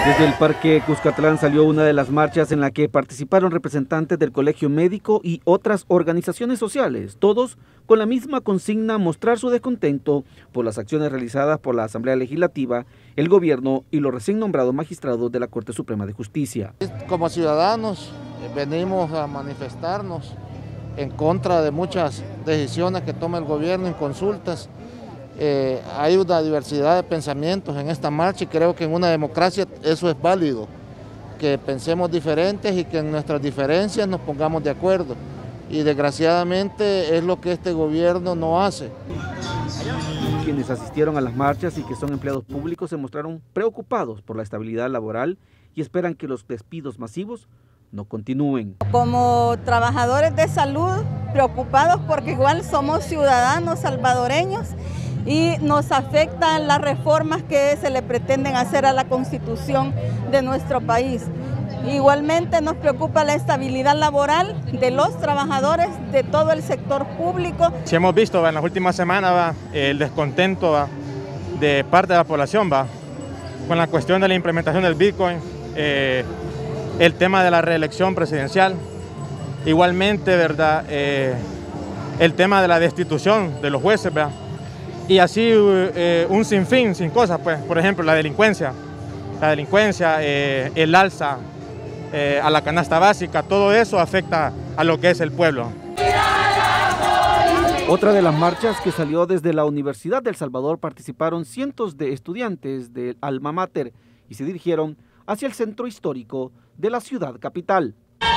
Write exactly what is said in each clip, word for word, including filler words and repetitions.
Desde el Parque Cuscatlán salió una de las marchas en la que participaron representantes del Colegio Médico y otras organizaciones sociales, todos con la misma consigna: mostrar su descontento por las acciones realizadas por la Asamblea Legislativa, el gobierno y los recién nombrados magistrados de la Corte Suprema de Justicia. Como ciudadanos venimos a manifestarnos en contra de muchas decisiones que toma el gobierno en consultas. Eh, hay una diversidad de pensamientos en esta marcha y creo que en una democracia eso es válido, que pensemos diferentes y que en nuestras diferencias nos pongamos de acuerdo, y desgraciadamente es lo que este gobierno no hace. Quienes asistieron a las marchas y que son empleados públicos se mostraron preocupados por la estabilidad laboral y esperan que los despidos masivos no continúen. Como trabajadores de salud, preocupados porque igual somos ciudadanos salvadoreños y nos afectan las reformas que se le pretenden hacer a la Constitución de nuestro país. Igualmente nos preocupa la estabilidad laboral de los trabajadores de todo el sector público. Si hemos visto va, en las últimas semanas va, el descontento va, de parte de la población va, con la cuestión de la implementación del Bitcoin, eh, el tema de la reelección presidencial, igualmente verdad, eh, el tema de la destitución de los jueces, ¿verdad? Y así eh, un sinfín, sin cosas, pues, por ejemplo, la delincuencia, la delincuencia, eh, el alza eh, a la canasta básica, todo eso afecta a lo que es el pueblo. Otra de las marchas que salió desde la Universidad de El Salvador participaron cientos de estudiantes del Alma Mater y se dirigieron hacia el centro histórico de la ciudad capital.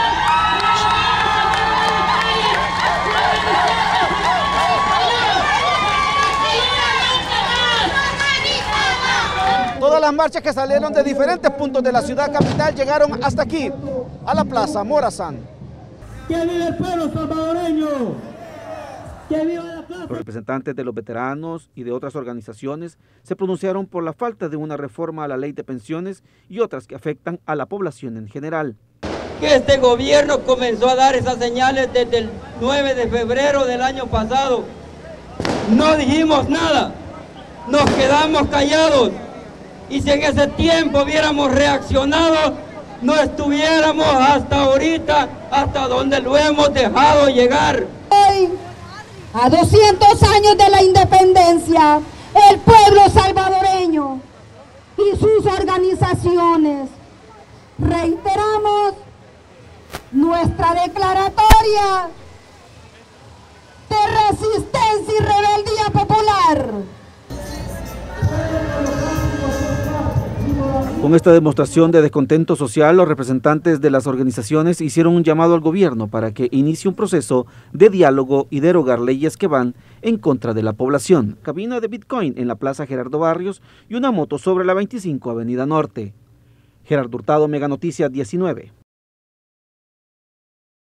Todas las marchas que salieron de diferentes puntos de la ciudad capital llegaron hasta aquí, a la Plaza Morazán. ¡Que vive el pueblo salvadoreño! ¡Que viva la plaza! Los representantes de los veteranos y de otras organizaciones se pronunciaron por la falta de una reforma a la ley de pensiones y otras que afectan a la población en general. Que este gobierno comenzó a dar esas señales desde el nueve de febrero del año pasado. No dijimos nada, nos quedamos callados. Y si en ese tiempo hubiéramos reaccionado, no estuviéramos hasta ahorita, hasta donde lo hemos dejado llegar. Hoy, a doscientos años de la independencia, el pueblo salvadoreño y sus organizaciones reiteramos nuestra declaratoria de resistencia y rebeldía popular. Con esta demostración de descontento social, los representantes de las organizaciones hicieron un llamado al gobierno para que inicie un proceso de diálogo y derogar leyes que van en contra de la población. Cabina de Bitcoin en la Plaza Gerardo Barrios y una moto sobre la veinticinco Avenida Norte. Gerardo Hurtado, Mega Noticias diecinueve.